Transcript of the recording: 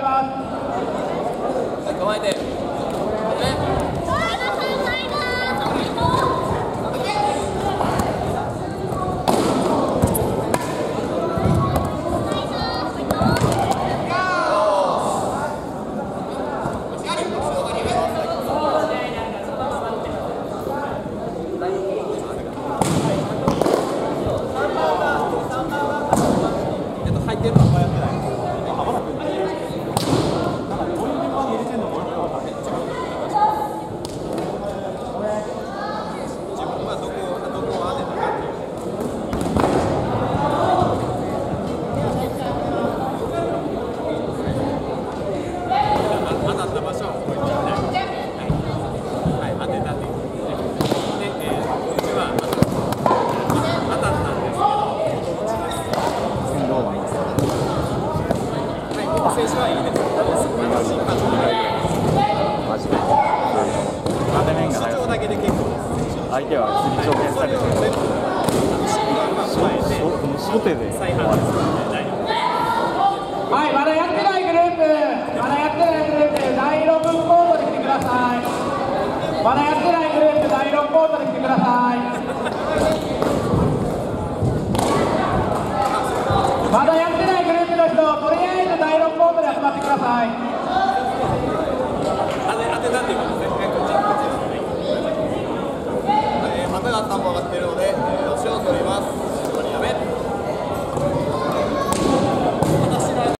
ます。 構えて。 相手は次挑戦されてる初手ではい、まだやってないグループ、第6コートに来てください。まだやってないグループ、第6コート